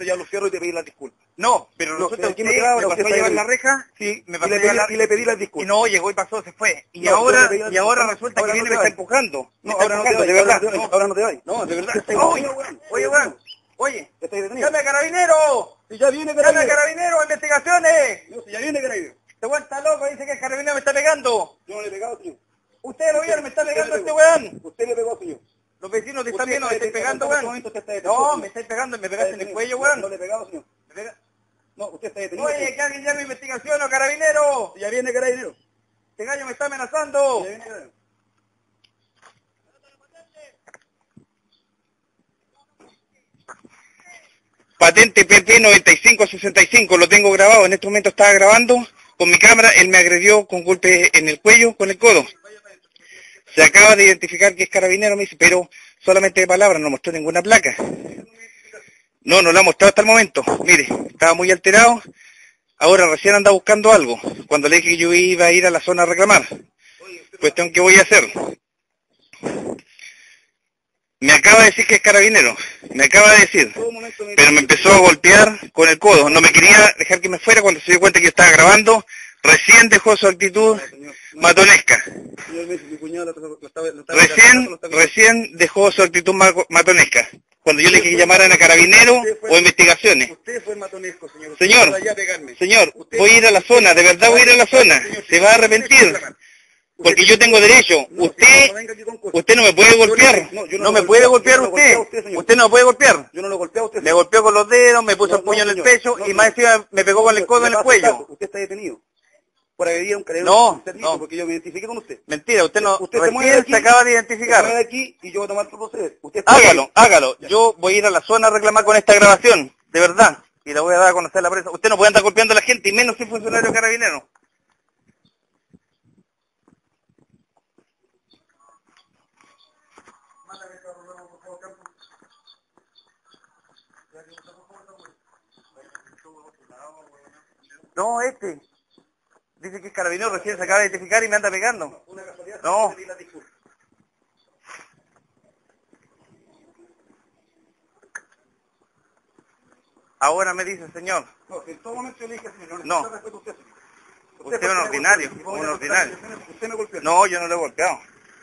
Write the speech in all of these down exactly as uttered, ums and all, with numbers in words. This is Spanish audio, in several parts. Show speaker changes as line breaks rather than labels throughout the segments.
ya lo cierro y te pedí las disculpas.
No, pero
No,
resulta
aquí
que
me
usted
quedaba,
me
no,
pasó
usted
a llevar
está
la reja,
Sí,
me
y
pasó
le,
a llevar
pedí,
la
y le pedí las
y
disculpas.
no, llegó y pasó, se fue. Y
No, yo
ahora,
le pedí las
y ahora
disculpas.
resulta
Ahora
que
no
viene
te
y me está
vayas.
empujando. Me
No,
está
ahora no te
empujando,
vayas,
de
ahora
verdad.
no te vayas,
No,
ahora no te vayas.
no, de verdad.
Usted está
Oye,
detenido, weón.
oye, weón, oye,
Está detenido.
llame a carabinero.
Y ya viene
¡Llame a
carabinero.
carabinero, investigaciones!
No, si ya viene carabinero.
Este weón está loco, dice que el carabinero me está pegando.
Yo no le he pegado, señor.
Ustedes lo vieron, me está
Usted
pegando
le
este
pegó.
weón.
Usted le pegó, señor.
Los vecinos te
Usted
están viendo, me
está
estáis
detenido.
pegando,
En este
weón.
momento usted está detenido,
No,
señor.
me estáis pegando, me
Está
pegaste en el
detenido.
cuello,
No,
weón.
no le he pegado, señor.
Me pega-
No, usted está detenido.
Oye,
señor.
que alguien llame a investigación o carabinero.
Ya viene carabinero.
Este gallo me está amenazando.
Ya viene carabinero.
Patente P T noventa y cinco sesenta y cinco, lo tengo grabado, en este momento estaba grabando con mi cámara, él me agredió con golpe en el cuello, con el codo. Se acaba de identificar que es carabinero, me dice, pero solamente de palabras, no mostró ninguna placa. No, no la ha mostrado hasta el momento. Mire, estaba muy alterado, ahora recién anda buscando algo, cuando le dije que yo iba a ir a la zona a reclamar. Cuestión que voy a hacer. Me acaba de decir que es carabinero, me acaba de decir, pero me empezó a golpear con el codo, no me quería dejar que me fuera cuando se dio cuenta que yo estaba grabando, recién dejó su actitud matonesca. Recién, recién dejó su actitud ma- matonesca, cuando yo le dije que llamaran a carabineros o investigaciones.
Usted fue matonesco, señor. Usted
Señor,
fue allá a pegarme.
señor,
Usted-
voy a ir a la zona, de verdad voy a ir a la zona, se va a arrepentir. Porque yo tengo derecho. Usted, usted no me puede golpear. No me puede golpear usted. Usted no me puede golpear.
Yo no lo golpeé a usted.
Me golpeó con los dedos, me puso
No,
el puño
no,
en el
señor.
pecho
No,
y
señor.
más encima me pegó con el codo en el cuello.
Usted está detenido. Por agredir a un carabinero
No,
sin servicio,
no.
porque yo me identifiqué con usted.
Mentira, usted no,
Usted se mueve de
recién
aquí,
se acaba de
Se mueve de
identificar.
aquí y yo voy a tomar otro proceder. Usted está
Hágalo, hágalo. Yo voy a ir a la zona a reclamar con esta grabación, de verdad. Y la voy a dar a conocer a la prensa. Usted no puede andar golpeando a la gente, y menos si es funcionario carabinero. No, este. Dice que es carabinero, recién se acaba de identificar y me anda pegando.
Una casualidad.
No.
Le pedí las disculpas.
Ahora me dice, señor.
No, en todo momento yo le dije, señor,
No.
necesita respeto a usted, señor.
Usted
fue
es un
el que me
ordinario,
golpeó.
un
Usted me
ordinario.
golpeó. Usted me golpeó.
No, yo no lo he golpeado.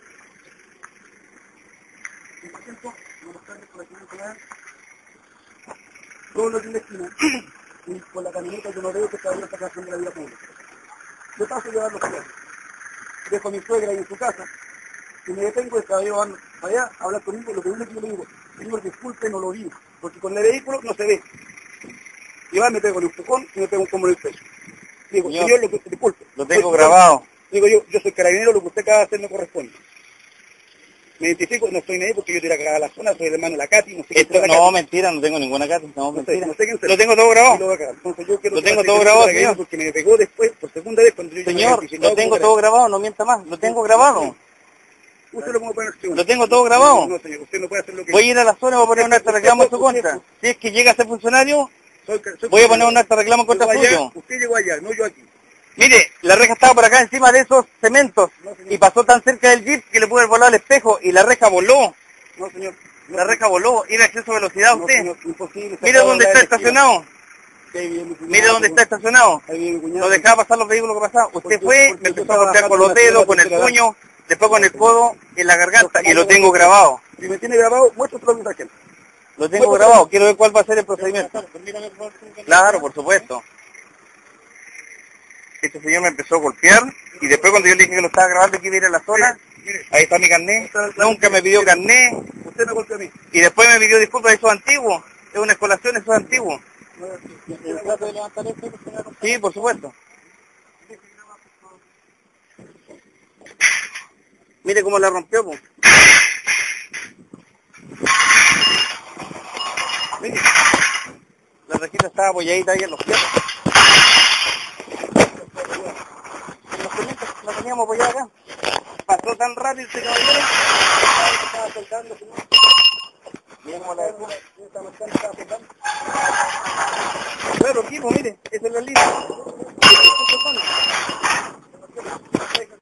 Y por ejemplo, no los cargues por la esquina nacional. Todos los días de esquina. Y con la camioneta yo no veo que todavía está haciendo la vida pública. Yo paso a llevarlo para allá. Dejo a mi suegra ahí en su casa. Y me detengo, el caballero va para allá a hablar conmigo. Lo primero que yo le digo, señor, disculpe, no lo vi. Porque con el vehículo no se ve. Y va, me pego el empujón y me pego un combo en el pecho. Digo,
Señor,
señor, lo que, disculpe.
Lo tengo
Soy-
grabado.
Digo yo, yo soy carabinero, lo que usted acaba de hacer no corresponde. Me identifico, no estoy nadie porque yo estoy acá a la zona, soy el hermano de la Cati, no sé quién
Esto,
será la
no,
Cati.
mentira, no tengo ninguna carta. No,
No sé,
mentira.
no sé quién será.
Lo tengo todo
Y lo
grabado.
voy acá. Entonces yo quiero
Lo
que
tengo
pase
todo
el
grabado,
carabinero
señor.
porque me pegó después, por segunda vez, cuando yo ya me había
Señor,
identificado
lo tengo
como
todo
carabinero.
grabado, no mienta más. Lo tengo grabado.
Usted lo puede poner en
Lo tengo todo grabado.
No, señor, usted no puede hacer lo que...
Voy a ir a la zona y voy a poner un acta de reclamo en su contra. Si es que llega a ser funcionario,
Soy- soy
voy a poner un acta de reclamo en contra
Llegó allá,
suyo.
Usted llegó allá, no yo aquí.
Mire, la reja estaba por acá encima de esos cementos y pasó tan cerca del jeep que le pude haber volado el espejo y la reja voló.
No, señor. No,
La reja voló. ¿Ir a exceso de velocidad
no,
usted?
señor, imposible.
Mire dónde está estacionado.
Ahí viene mi cuñado,
Mire dónde está estacionado.
Ahí viene mi cuñado.
No dejaba pasar los vehículos que pasaban. Usted
Porque-
fue,
porque
me
yo
empezó a
estaba
golpear con
bajando
los
una
dedos,
piedra
con el
tercera edad.
puño, después con el codo, en la garganta y lo tengo grabado.
Si me tiene grabado, muéstralo a mi tarjeta.
Lo tengo grabado. Quiero ver cuál va a ser el procedimiento. Claro, por supuesto. Este señor me empezó a golpear y después cuando yo le dije que lo estaba grabando y que iba a ir a la zona, ahí está mi carnet, nunca me pidió carnet
Usted me golpeó a mí.
y después me pidió disculpas, eso es antiguo, es una escolación, eso es antiguo. Sí, por supuesto. Mire cómo la rompió, pues. Mire, la rejita estaba apoyadita ahí en los fierros. En los cimientos la teníamos apoyada acá. Pasó tan rápido este caballero. Estaba soltando, señor. Mira cómo la dejó. Claro, aquí, pues mire, esa es la línea.